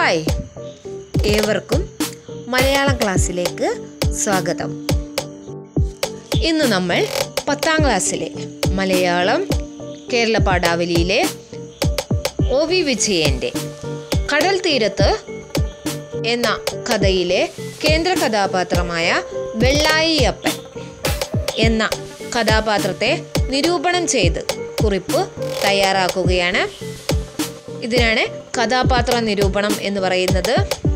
Hi, ഏവർക്കും മലയാളം ക്ലാസ്സിലേക്ക് സ്വാഗതം. ഇന്ന് നമ്മൾ 10ാം ക്ലാസ്സിലെ മലയാളം കേരള പാഠാവലിയിലെ OV വിജയൻ്റെ കടൽ തീരത്ത് എന്ന കഥയിലെ കേന്ദ്ര കഥാപാത്രമായ വെള്ളായി അപ്പൻ എന്ന കഥാപാത്രത്തെ നിരൂപണം ചെയ്ത് കുറിപ്പ് തയ്യാറാക്കുകയാണ്. ഇതിനാണ് കഥാപാത്ര നിരൂപണം എന്ന് പറയുന്നത്.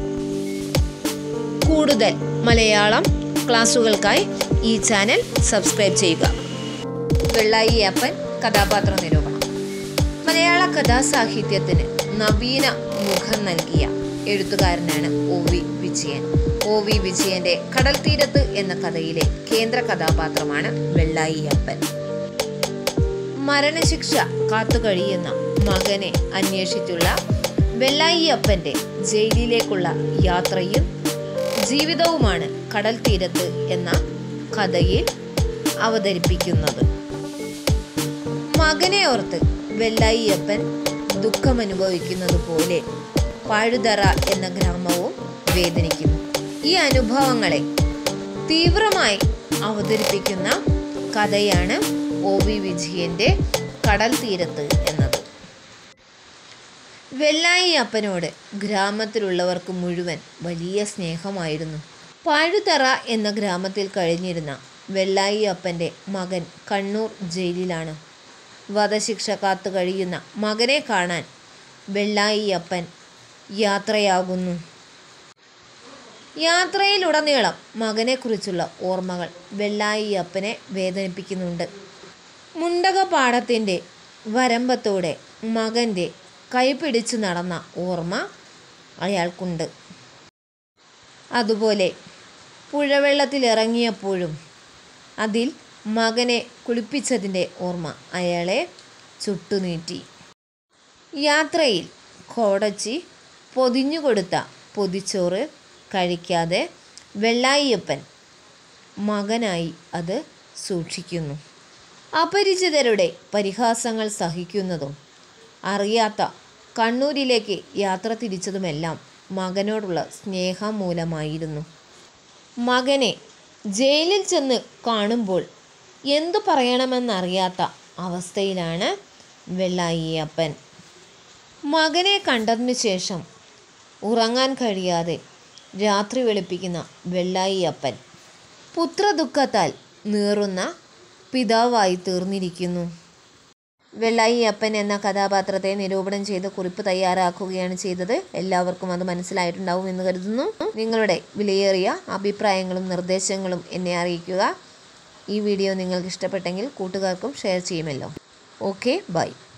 കൂടുതൽ മലയാളം ക്ലാസ്സുകൾക്കായി ഈ ചാനൽ സബ്സ്ക്രൈബ് ചെയ്യുക. വെള്ളായി അപ്പൻ കഥാപാത്ര നിരൂപണം. മലയാള കഥാസാഹിത്യത്തിന് നവീന മുഖം നൽകിയ എഴുത്തുകാരനാണ് OV വിജയൻ. OV വിജയന്റെ കടൽ തീരത്ത് എന്ന കഥയിലെ കേന്ദ്ര കഥാപാത്രമാണ് വെള്ളായി അപ്പൻ. മരണശിക്ഷ കാത്തുകഴിയുന്ന മകനെ അന്വേഷിച്ചുള്ള വെള്ളായി അപ്പന്റെ ജയിലിലേക്കുള്ള യാത്രയും ജീവിതവുമാണ് കടൽ തീരത്ത് എന്ന കഥയിൽ അവതരിപ്പിക്കുന്നത്. മകനെ ഓർത്ത് വെള്ളായി അപ്പൻ ദുഃഖമനുഭവിക്കുന്നത് പോലെ പാഴുതറ എന്ന ഗ്രാമവും വേദനിക്കുന്നു. ഈ അനുഭവങ്ങളെ തീവ്രമായി അവതരിപ്പിക്കുന്ന കഥയാണ് OV വിജയന്റെ കടൽ തീരത്ത് എന്നത്. വെള്ളായി അപ്പനോട് ഗ്രാമത്തിലുള്ളവർക്ക് മുഴുവൻ വലിയ സ്നേഹമായിരുന്നു. പാഴുതറ എന്ന ഗ്രാമത്തിൽ കഴിഞ്ഞിരുന്ന വെള്ളായി അപ്പൻ്റെ മകൻ കണ്ണൂർ ജയിലിലാണ്. വധശിക്ഷ കാത്തു കഴിയുന്ന മകനെ കാണാൻ വെള്ളായി അപ്പൻ യാത്രയാകുന്നു. യാത്രയിലുടനീളം മകനെക്കുറിച്ചുള്ള ഓർമ്മകൾ വെള്ളായി അപ്പനെ വേദനിപ്പിക്കുന്നുണ്ട്. മുണ്ടകപ്പാടത്തിൻ്റെ വരമ്പത്തൂടെ മകൻ്റെ കൈപിടിച്ചു നടന്ന ഓർമ്മ അയാൾക്കുണ്ട്. അതുപോലെ പുഴവെള്ളത്തിലിറങ്ങിയപ്പോഴും അതിൽ മകനെ കുളിപ്പിച്ചതിൻ്റെ ഓർമ്മ അയാളെ ചുട്ടുനീറ്റി. യാത്രയിൽ കോടച്ചി പൊതിഞ്ഞുകൊടുത്ത പൊതിച്ചോറ് കഴിക്കാതെ വെള്ളായിയപ്പൻ മകനായി അത് സൂക്ഷിക്കുന്നു. അപരിചിതരുടെ പരിഹാസങ്ങൾ സഹിക്കുന്നതും അറിയാത്ത കണ്ണൂരിലേക്ക് യാത്ര തിരിച്ചതുമെല്ലാം മകനോടുള്ള സ്നേഹം മൂലമായിരുന്നു. മകനെ ജയിലിൽ ചെന്ന് കാണുമ്പോൾ എന്തു പറയണമെന്നറിയാത്ത അവസ്ഥയിലാണ് വെള്ളായി അപ്പൻ. മകനെ കണ്ടതിനു ശേഷം ഉറങ്ങാൻ കഴിയാതെ രാത്രി വെളുപ്പിക്കുന്ന വെള്ളായി അപ്പൻ പുത്രദുഃഖത്താൽ നീറുന്ന പിതാവായി തീർന്നിരിക്കുന്നു. വെള്ളായി അപ്പൻ എന്ന കഥാപാത്രത്തെ നിരൂപണം ചെയ്ത് കുറിപ്പ് തയ്യാറാക്കുകയാണ് ചെയ്തത്. എല്ലാവർക്കും അത് മനസ്സിലായിട്ടുണ്ടാവും എന്ന് കരുതുന്നു. നിങ്ങളുടെ വിലയേറിയ അഭിപ്രായങ്ങളും നിർദ്ദേശങ്ങളും എന്നെ അറിയിക്കുക. ഈ വീഡിയോ നിങ്ങൾക്ക് ഇഷ്ടപ്പെട്ടെങ്കിൽ കൂട്ടുകാർക്കും ഷെയർ ചെയ്യുമല്ലോ. Okay, by.